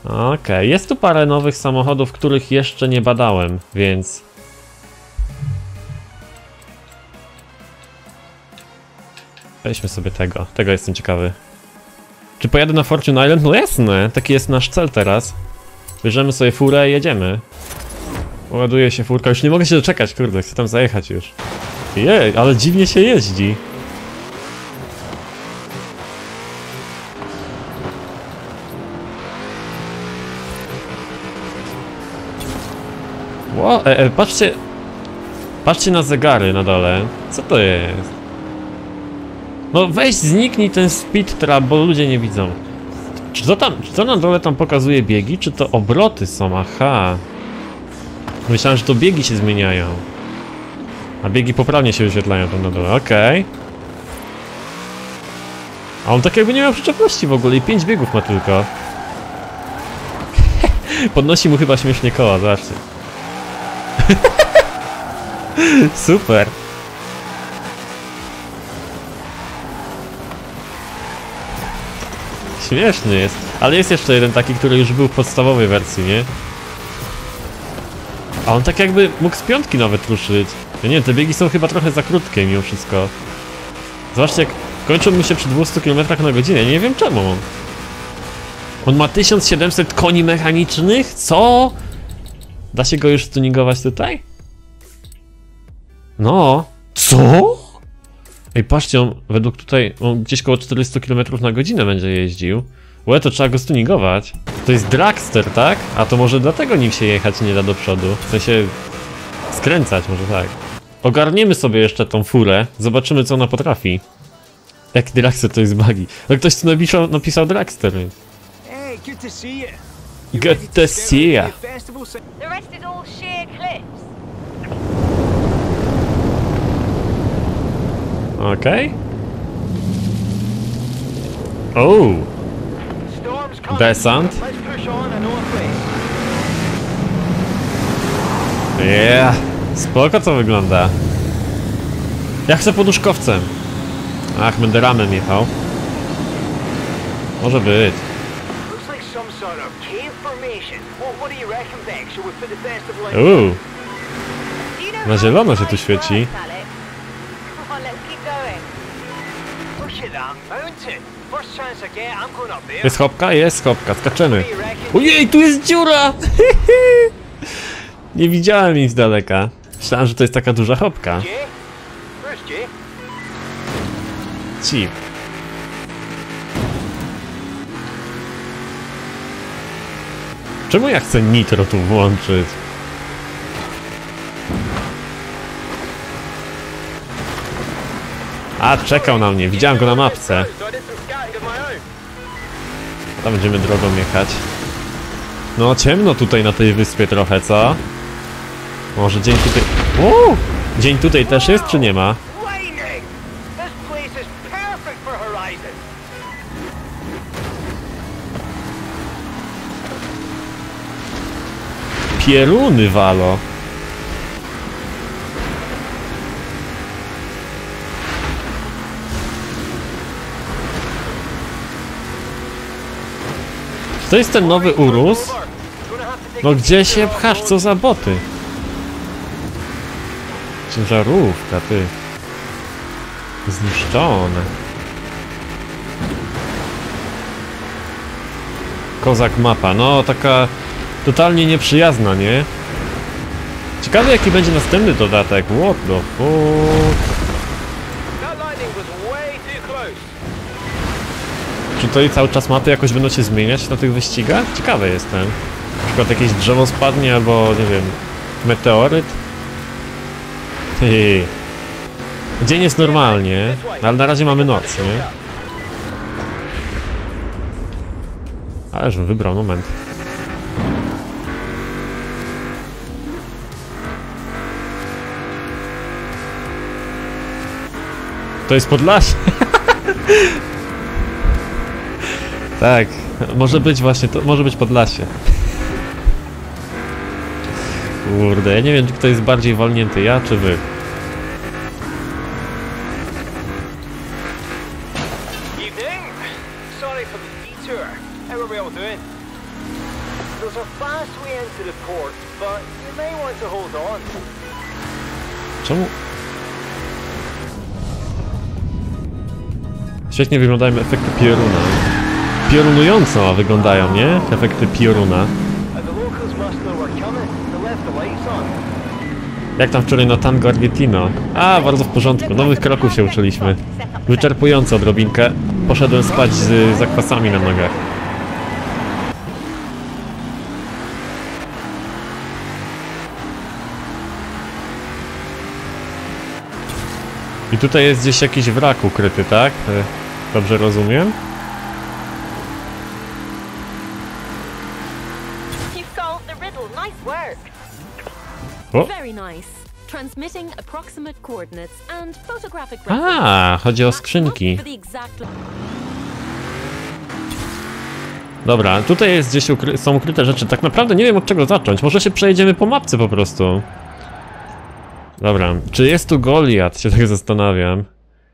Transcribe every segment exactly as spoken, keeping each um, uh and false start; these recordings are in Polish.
Okej, okay. Jest tu parę nowych samochodów, których jeszcze nie badałem, więc... Weźmy sobie tego, tego jestem ciekawy. Czy pojadę na Fortune Island? No jasne, taki jest nasz cel teraz. Bierzemy sobie furę i jedziemy. Ładuje się furka, już nie mogę się doczekać, kurde, chcę tam zajechać już. Jej, ale dziwnie się jeździ. Ło, e, e, patrzcie. Patrzcie na zegary na dole. Co to jest? No weź zniknij ten speed trap, bo ludzie nie widzą. Czy to tam, czy to na dole tam pokazuje biegi, czy to obroty są? Aha. Myślałem, że to biegi się zmieniają. A biegi poprawnie się wyświetlają tam na dole, okej. Okay. A on tak jakby nie miał przyczepności w ogóle i pięć biegów ma tylko. Podnosi mu chyba śmiesznie koła, zobaczcie. Super. Śmieszny jest. Ale jest jeszcze jeden taki, który już był w podstawowej wersji, nie? A on tak jakby mógł z piątki nawet ruszyć. Ja nie wiem, te biegi są chyba trochę za krótkie mimo wszystko. Zobaczcie, jak kończą mu się przy dwustu kilometrach na godzinę. Nie wiem czemu. On ma tysiąc siedemset koni mechanicznych? Co? Da się go już stuningować tutaj? No. Co? Ej, patrzcie, on według tutaj on gdzieś koło czterysta kilometrów na godzinę będzie jeździł. Łe, to trzeba go stuningować. To jest dragster, tak? A to może dlatego nim się jechać nie da do przodu. W sensie skręcać, może tak. Ogarniemy sobie jeszcze tą furę. Zobaczymy, co ona potrafi. Jak dragster to jest buggy. No ktoś tu napisał, napisał dragster, więc... Hey, good to see you. Good to see ya. The rest is all sheer cliffs. Okej. Okay. Oh. Desant. Yeah. Spoko to wygląda. Ja chcę poduszkowcem. Ach, będę ramem jechał. Może być. Uuu. Na zielono się tu świeci. Jest chopka? Jest chopka, skaczemy. Ojej, tu jest dziura! Nie widziałem jej z daleka. Myślałem, że to jest taka duża chopka. Ci. Czemu ja chcę nitro tu włączyć? A, czekał na mnie, widziałem go na mapce. Tam będziemy drogą jechać. No, ciemno tutaj na tej wyspie trochę, co? Może dzień tutaj... Uuu! Dzień tutaj też jest, czy nie ma? Pieruny walo. To jest ten nowy Urus? No gdzie się pchasz? Co za boty? Ciężarówka, ty. Zniszczone. Kozak mapa, no taka totalnie nieprzyjazna, nie? Ciekawe jaki będzie następny dodatek. What the fuck? Czy tutaj cały czas mapy jakoś będą się zmieniać na tych wyścigach? Ciekawy jestem. Na przykład jakieś drzewo spadnie albo, nie wiem, meteoryt. Hej. Dzień jest normalnie, ale na razie mamy noc, nie? Ależbym wybrał, moment. To jest Podlasie. Tak, może być właśnie, to może być Podlasie. Kurde, ja nie wiem, kto jest bardziej walnięty, ja czy wy. There's a fast way into the port, but you may want to hold on. Czemu? Świetnie wyglądają efekty pioruna. Piorunująco wyglądają, nie? Efekty pioruna. Jak tam wczoraj na Tango Argentino? A, bardzo w porządku. Nowych kroków się uczyliśmy. Wyczerpująco odrobinkę. Poszedłem spać z zakwasami na nogach. I tutaj jest gdzieś jakiś wrak ukryty, tak? Dobrze rozumiem? O! A, chodzi o skrzynki. Dobra, tutaj jest gdzieś ukry są ukryte rzeczy. Tak naprawdę nie wiem, od czego zacząć. Może się przejedziemy po mapce po prostu. Dobra, czy jest tu Goliat? Się tak zastanawiam.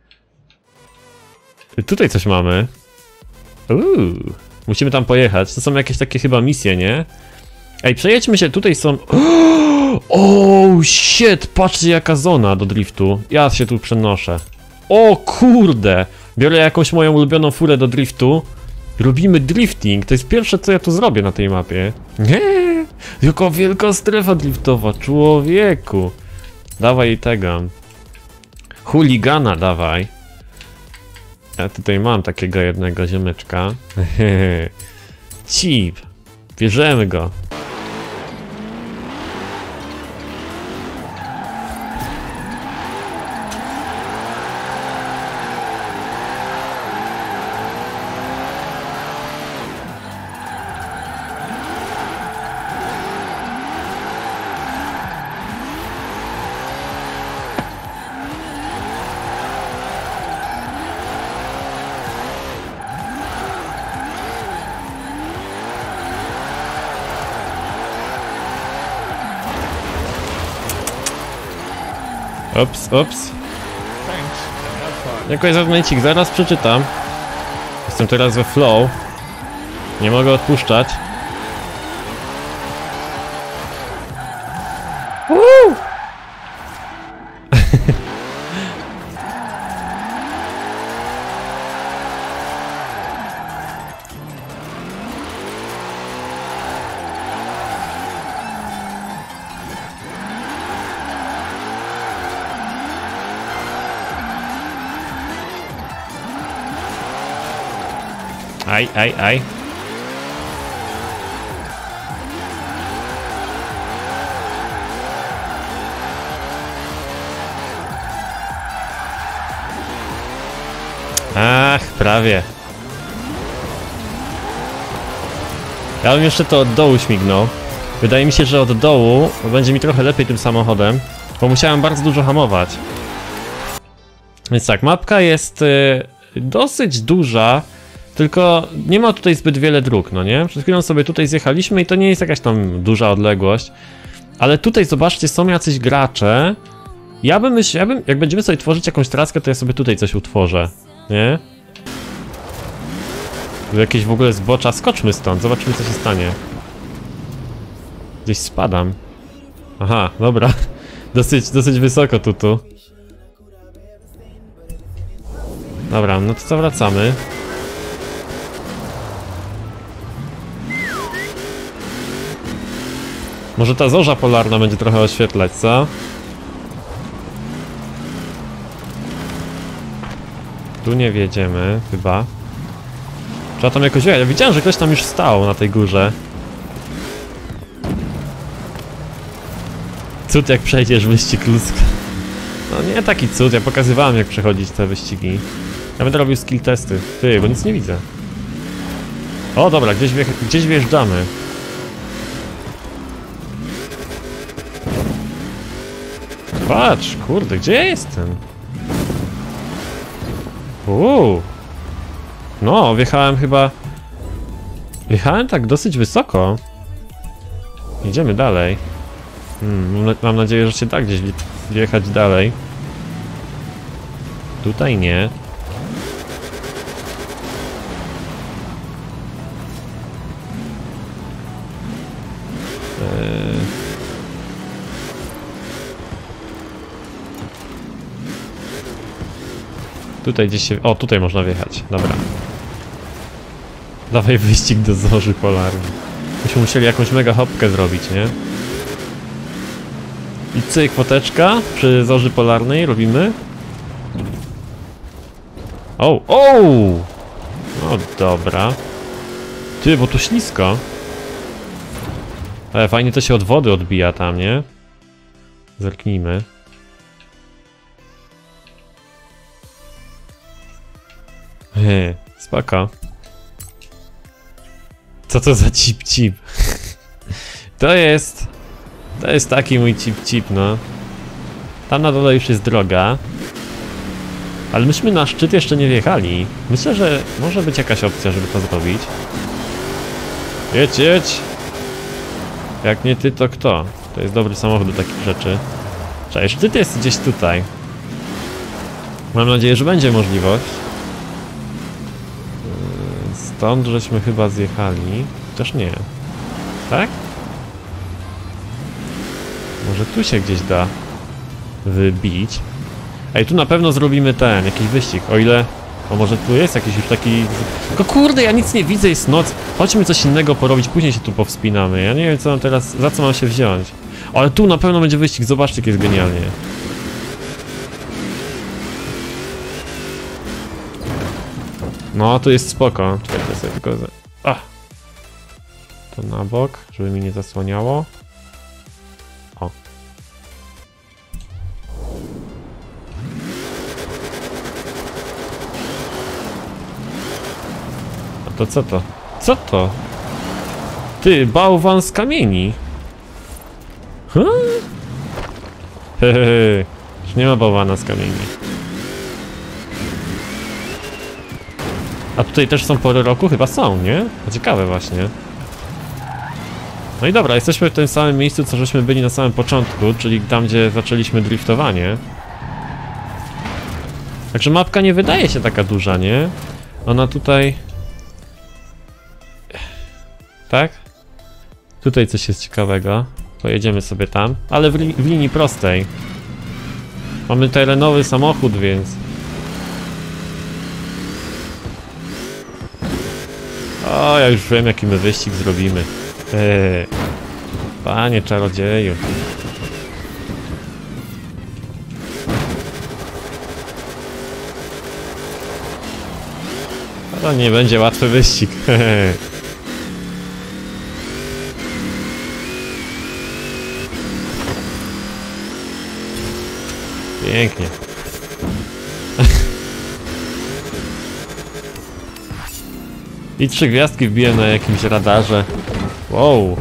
Tutaj coś mamy. Uuu, musimy tam pojechać. To są jakieś takie chyba misje, nie? Ej, przejedźmy się, tutaj są... Oh shit, patrzcie jaka zona do driftu. Ja się tu przenoszę. O kurde, biorę jakąś moją ulubioną furę do driftu. Robimy drifting, to jest pierwsze co ja tu zrobię na tej mapie. Nie, jaka wielka strefa driftowa, człowieku. Dawaj tego. Chuligana dawaj. Ja tutaj mam takiego jednego ziomeczka. Cip. Bierzemy go. Ops, ops. Jakoś zaznajcik, zaraz przeczytam. Jestem teraz we flow. Nie mogę odpuszczać. Woo! Aj, aj, aj. Ach, prawie. Ja bym jeszcze to od dołu śmignął. Wydaje mi się, że od dołu będzie mi trochę lepiej tym samochodem, bo musiałem bardzo dużo hamować. Więc tak, mapka jest y, dosyć duża. Tylko nie ma tutaj zbyt wiele dróg, no nie? Przed chwilą sobie tutaj zjechaliśmy i to nie jest jakaś tam duża odległość. Ale tutaj zobaczcie, są jacyś gracze. Ja bym myślał, ja bym, jak będziemy sobie tworzyć jakąś traskę, to ja sobie tutaj coś utworzę, nie? Jakieś w ogóle zbocza, skoczmy stąd, zobaczymy co się stanie. Gdzieś spadam. Aha, dobra. Dosyć, dosyć wysoko tu, tu. Dobra, no to co, wracamy. Może ta zorza polarna będzie trochę oświetlać, co? Tu nie wjedziemy, chyba. Trzeba tam jakoś wjechać. Ja widziałem, że ktoś tam już stał na tej górze. Cud jak przejdziesz wyścig ludzki. No nie taki cud, ja pokazywałem jak przechodzić te wyścigi. Ja będę robił skill testy. Ty, bo nic nie widzę. O dobra, gdzieś, wje gdzieś wjeżdżamy. Patrz, kurde, gdzie ja jestem? Uuu. No, wjechałem chyba... Wjechałem tak dosyć wysoko. Idziemy dalej. Hmm, mam nadzieję, że się da gdzieś wjechać dalej. Tutaj nie. Tutaj gdzieś się... O, tutaj można wjechać. Dobra. Dawaj wyścig do zorzy polarnej. Myśmy musieli jakąś mega hopkę zrobić, nie? I cyk, foteczka przy zorzy polarnej robimy. O, o! No dobra. Ty, bo tu ślisko. Ale fajnie to się od wody odbija tam, nie? Zerknijmy. He, spoko. Co to za cip-cip? To jest... To jest taki mój cip-cip, no. Tam na dole już jest droga. Ale myśmy na szczyt jeszcze nie wjechali. Myślę, że może być jakaś opcja, żeby to zrobić. Jedź, jedź! Jak nie ty, to kto? To jest dobry samochód do takich rzeczy. Cześć, szczyt jest gdzieś tutaj. Mam nadzieję, że będzie możliwość. Stąd żeśmy chyba zjechali. Też nie. Tak? Może tu się gdzieś da wybić. Ej, tu na pewno zrobimy ten, jakiś wyścig, o ile... O, może tu jest jakiś już taki... Tylko kurde, ja nic nie widzę, jest noc. Chodźmy coś innego porobić, później się tu powspinamy. Ja nie wiem, co mam teraz, za co mam się wziąć. Ale tu na pewno będzie wyścig, zobaczcie, jak jest genialnie. No, tu jest spoko. Czekajcie sobie tylko... A! To na bok, żeby mi nie zasłaniało. O. A to co to? Co to? Ty, bałwan z kamieni. Huh? Hehehe. Już nie ma bałwana z kamieni. A tutaj też są pory roku? Chyba są, nie? To ciekawe właśnie. No i dobra, jesteśmy w tym samym miejscu, co żeśmy byli na samym początku, czyli tam, gdzie zaczęliśmy driftowanie. Także mapka nie wydaje się taka duża, nie? Ona tutaj... Tak? Tutaj coś jest ciekawego. Pojedziemy sobie tam, ale w, li w linii prostej. Mamy terenowy samochód, więc... O, ja już wiem, jaki my wyścig zrobimy. Eee, panie czarodzieju. To nie będzie łatwy wyścig. Pięknie. I trzy gwiazdki wbiłem na jakimś radarze. Wow.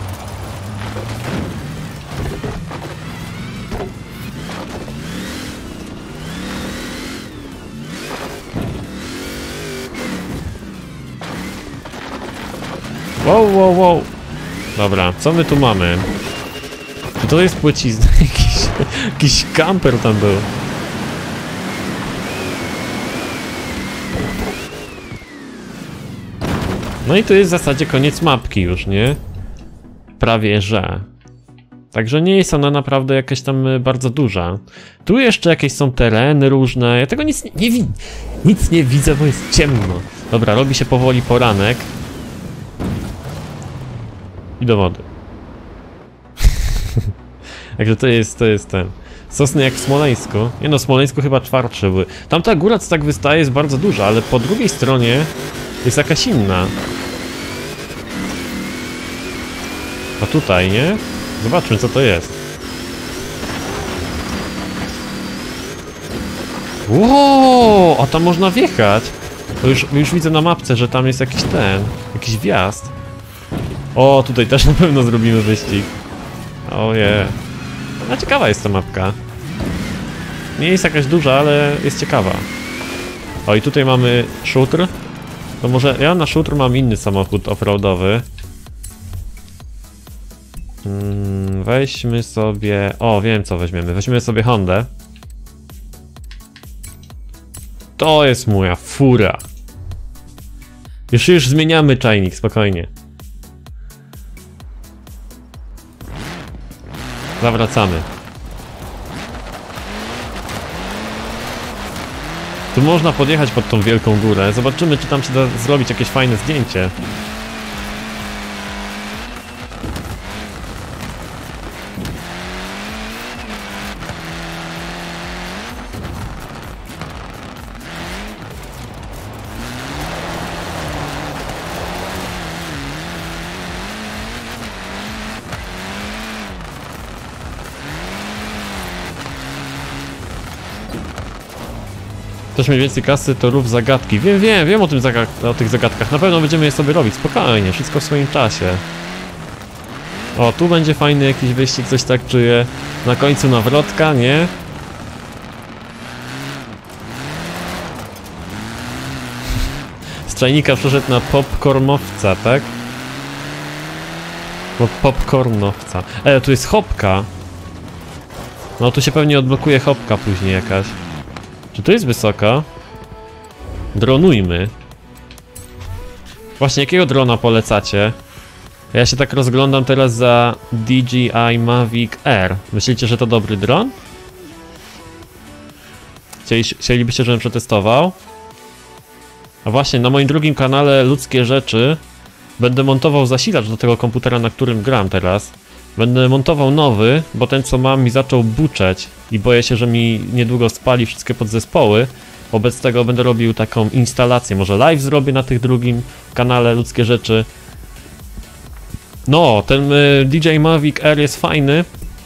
Wow, wow, wow. Dobra, co my tu mamy? Czy to jest płcizna? Jakiś, jakiś kamper tam był. No i tu jest w zasadzie koniec mapki już, nie? Prawie że. Także nie jest ona naprawdę jakaś tam bardzo duża. Tu jeszcze jakieś są tereny różne. Ja tego nic nie, nie widzę. Nic nie widzę, bo jest ciemno. Dobra, robi się powoli poranek. I do wody. Także to jest, to jest ten. Sosny jak w Smoleńsku. Nie no, w Smoleńsku chyba twardsze były. Tamta góra, co tak wystaje, jest bardzo duża, ale po drugiej stronie jest jakaś inna. A tutaj, nie? Zobaczmy, co to jest. Wow, a tam można wjechać. To już, już widzę na mapce, że tam jest jakiś ten, jakiś wjazd. O, tutaj też na pewno zrobimy wyścig. Ojej. Yeah. No ciekawa jest ta mapka. Nie jest jakaś duża, ale jest ciekawa. O, i tutaj mamy szutr. To może ja na szutr mam inny samochód offroadowy. Hmm, weźmy sobie... O, wiem co weźmiemy. Weźmiemy sobie Hondę. To jest moja fura. Już już zmieniamy czajnik, spokojnie. Zawracamy. Tu można podjechać pod tą wielką górę. Zobaczymy, czy tam się da zrobić jakieś fajne zdjęcie. Chcesz mieć więcej kasy, to rób zagadki. Wiem, wiem, wiem o, tym zaga o tych zagadkach. Na pewno będziemy je sobie robić. Spokojnie, wszystko w swoim czasie. O, tu będzie fajny jakiś wyścig, coś tak czuję. Na końcu nawrotka, nie? Z czajnika przeszedł na popcornowca, tak? Bo popcornowca. E, tu jest hopka. No tu się pewnie odblokuje hopka później jakaś. Czy to jest wysoko? Dronujmy. Właśnie, jakiego drona polecacie? Ja się tak rozglądam teraz za D J I Mavic Air. Myślicie, że to dobry dron? Chcieli, chcielibyście, żebym przetestował? A właśnie, na moim drugim kanale Ludzkie Rzeczy będę montował zasilacz do tego komputera, na którym gram teraz. Będę montował nowy, bo ten co mam mi zaczął buczeć i boję się, że mi niedługo spali wszystkie podzespoły. Wobec tego będę robił taką instalację, może live zrobię na tych drugim kanale Ludzkie Rzeczy. No, ten y, D J I Mavic Air jest fajny,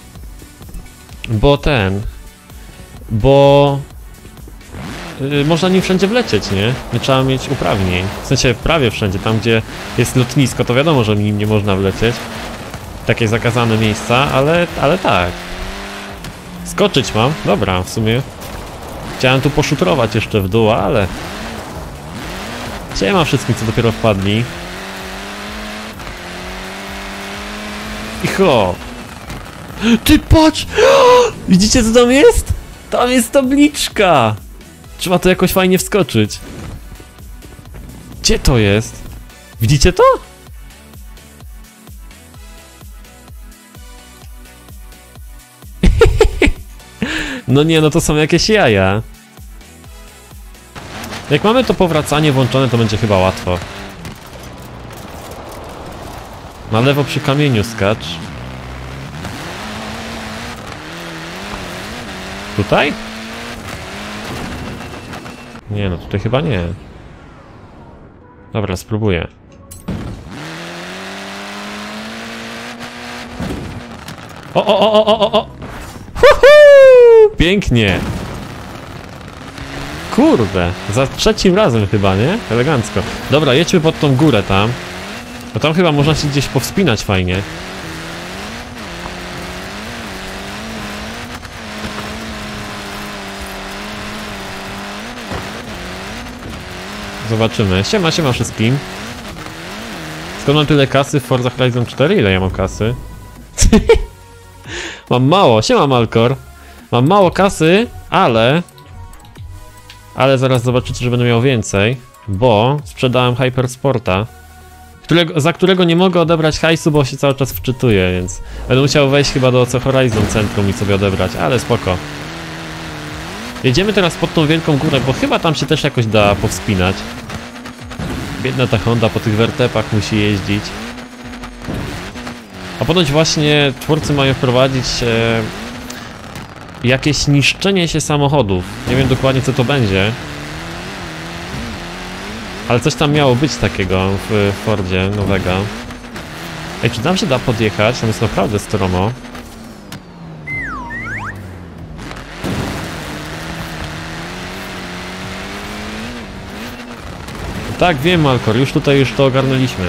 bo ten, bo y, można nim wszędzie wlecieć, nie? Nie trzeba mieć uprawnień, w sensie prawie wszędzie, tam gdzie jest lotnisko, to wiadomo, że nim nie można wlecieć. Takie zakazane miejsca, ale, ale tak. Skoczyć mam, dobra, w sumie. Chciałem tu poszutrować jeszcze w dół, ale... Siema wszystkim, co dopiero wpadli. I hop. Ty patrz! Widzicie, co tam jest? Tam jest tabliczka! Trzeba tu jakoś fajnie wskoczyć. Gdzie to jest? Widzicie to? No nie, no to są jakieś jaja. Jak mamy to powracanie włączone, to będzie chyba łatwo. Na lewo przy kamieniu skacz. Tutaj? Nie, no tutaj chyba nie. Dobra, spróbuję. O, o, o, o, o, o! Huhu! Pięknie! Kurde, za trzecim razem chyba, nie? Elegancko. Dobra, jedźmy pod tą górę tam. No tam chyba można się gdzieś powspinać fajnie. Zobaczymy. Siema, siema wszystkim. Skąd mam tyle kasy w Forza Horizon cztery? Ile ja mam kasy? Mam mało. Siema, Malkor. Mam mało kasy, ale... Ale zaraz zobaczycie, że będę miał więcej. Bo sprzedałem Hypersporta, którego, za którego nie mogę odebrać hajsu, bo się cały czas wczytuję, więc... Będę musiał wejść chyba do Co Horizon Centrum i sobie odebrać, ale spoko. Jedziemy teraz pod tą wielką górę, bo chyba tam się też jakoś da powspinać. Biedna ta Honda po tych wertepach musi jeździć. A ponoć właśnie twórcy mają wprowadzić e, jakieś niszczenie się samochodów. Nie wiem dokładnie, co to będzie. Ale coś tam miało być takiego w Fordzie nowego. Ej, czy tam się da podjechać? Tam jest naprawdę stromo. Tak, wiem, Malkor, już tutaj już to ogarnęliśmy.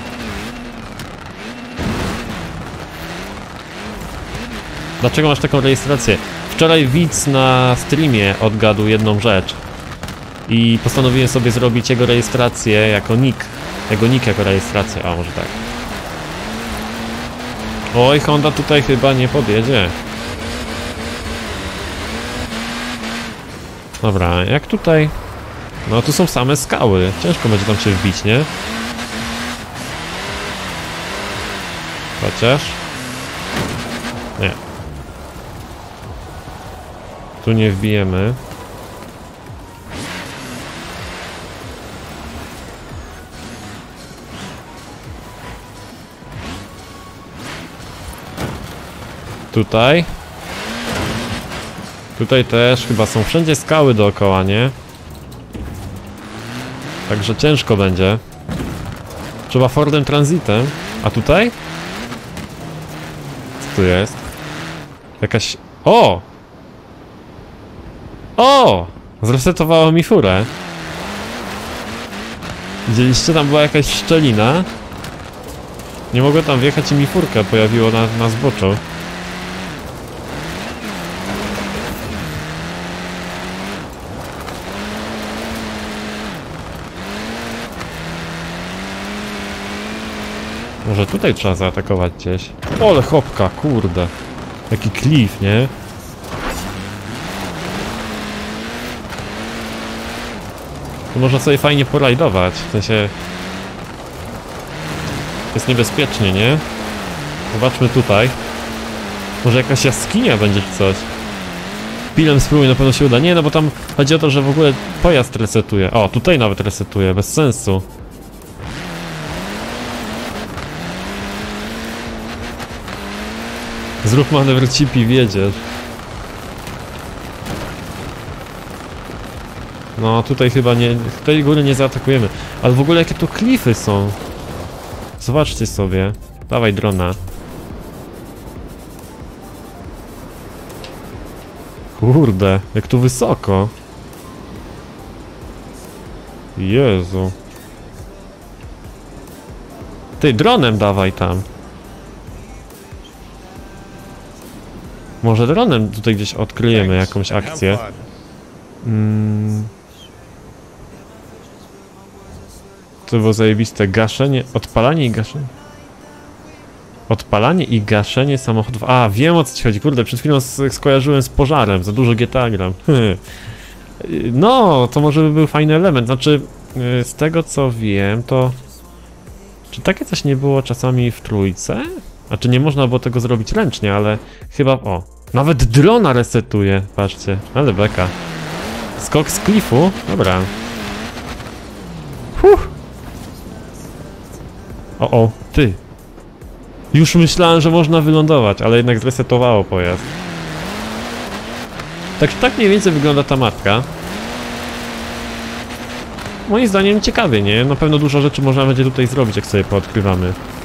Dlaczego masz taką rejestrację? Wczoraj widz na streamie odgadł jedną rzecz. I postanowiłem sobie zrobić jego rejestrację jako nick. Jego nick jako rejestrację, a może tak. Oj, Honda tutaj chyba nie podjedzie. Dobra, jak tutaj... No tu są same skały, ciężko będzie tam się wbić, nie? Chociaż... Nie, Tu nie wbijemy. Tutaj. Tutaj też chyba są wszędzie skały dookoła, nie? Także ciężko będzie. Trzeba Fordem Transitem. A tutaj? Co tu jest? Jakaś... O! O! Zresetowało mi furę. Widzieliście? Tam była jakaś szczelina. Nie mogłem tam wjechać i mi furkę pojawiło na, na zboczu. Może tutaj trzeba zaatakować gdzieś. Ole chopka, kurde. Jaki klif, nie? Tu można sobie fajnie porajdować, w sensie... Jest niebezpiecznie, nie? Zobaczmy tutaj. Może jakaś jaskinia będzie czy coś. Pilem spróbuj, na pewno się uda. Nie, no bo tam chodzi o to, że w ogóle pojazd resetuje. O, tutaj nawet resetuje, bez sensu. Zrób manewr chip i wiedziesz. No tutaj chyba nie, tej góry nie zaatakujemy. Ale w ogóle jakie tu klify są. Zobaczcie sobie. Dawaj drona. Kurde, jak tu wysoko. Jezu. Ty, dronem dawaj tam. Może dronem tutaj gdzieś odkryjemy jakąś akcję. Mm. To było zajebiste. Gaszenie, odpalanie i gaszenie. Odpalanie i gaszenie samochodów. A, wiem o co ci chodzi. Kurde, przed chwilą skojarzyłem z pożarem. Za dużo G T A gram. No, to może by był fajny element. Znaczy, z tego co wiem, to... Czy takie coś nie było czasami w trójce? Znaczy nie można było tego zrobić ręcznie, ale chyba... O, nawet drona resetuje. Patrzcie, ale beka. Skok z klifu? Dobra. Huh. O, o, ty. Już myślałem, że można wylądować, ale jednak zresetowało pojazd. Tak, tak mniej więcej wygląda ta matka. Moim zdaniem ciekawie, nie? Na pewno dużo rzeczy można będzie tutaj zrobić, jak sobie poodkrywamy.